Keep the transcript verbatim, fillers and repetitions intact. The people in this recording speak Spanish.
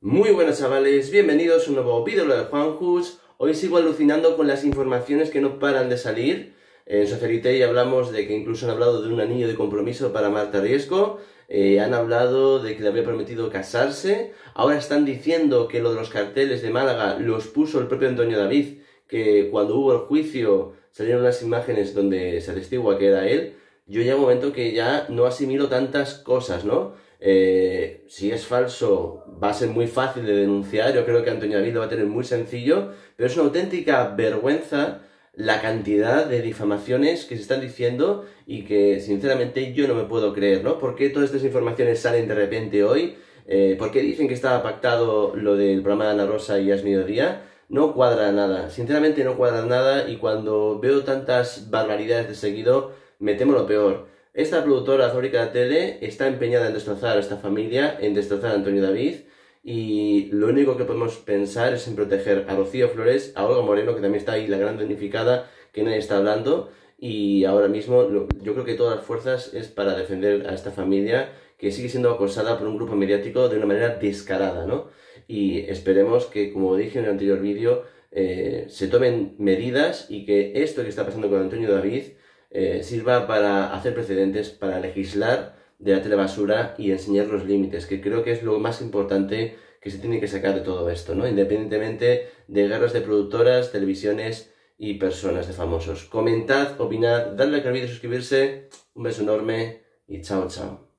Muy buenas chavales, bienvenidos a un nuevo vídeo de Juanjus. Hoy sigo alucinando con las informaciones que no paran de salir. En Socialite ya hablamos de que incluso han hablado de un anillo de compromiso para Marta Riesco. Eh, han hablado de que le había prometido casarse. Ahora están diciendo que lo de los carteles de Málaga los puso el propio Antonio David, que cuando hubo el juicio salieron unas imágenes donde se atestigua que era él. Yo ya un momento que ya no asimilo tantas cosas, ¿no? Eh, si es falso, va a ser muy fácil de denunciar. Yo creo que Antonio David lo va a tener muy sencillo, pero es una auténtica vergüenza la cantidad de difamaciones que se están diciendo y que sinceramente yo no me puedo creer, ¿no? ¿Por qué todas estas informaciones salen de repente hoy? Eh, ¿por qué dicen que estaba pactado lo del programa de Ana Rosa y Es Mediodía? No cuadra nada, sinceramente no cuadra nada, y cuando veo tantas barbaridades de seguido me temo lo peor. Esta productora, Fábrica de Tele, está empeñada en destrozar a esta familia, en destrozar a Antonio David, y lo único que podemos pensar es en proteger a Rocío Flores, a Olga Moreno, que también está ahí, la gran damnificada, que nadie está hablando, y ahora mismo lo, yo creo que todas las fuerzas es para defender a esta familia, que sigue siendo acosada por un grupo mediático de una manera descarada, ¿no? Y esperemos que, como dije en el anterior vídeo, eh, se tomen medidas y que esto que está pasando con Antonio David Eh, sirva para hacer precedentes, para legislar de la telebasura y enseñar los límites, que creo que es lo más importante que se tiene que sacar de todo esto, ¿no? Independientemente de guerras de productoras, televisiones y personas de famosos. Comentad, opinad, dadle like al vídeo, suscribirse, un beso enorme y chao, chao.